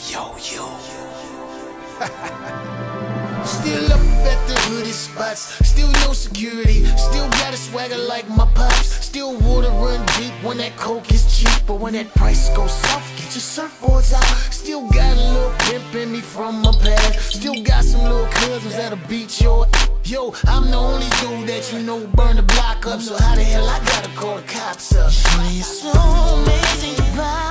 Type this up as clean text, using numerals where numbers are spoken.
Yo. Still up at the hoodie spots, still no security, still got a swagger like my pops. Still water run deep when that coke is cheap, but when that price goes soft, get your surfboards out. Still got a little pimp in me from my past, still got some little cousins that'll beat your Yo, I'm the only dude that you know burn the block up, so how the hell I gotta call the cops up? It's so amazing to buy.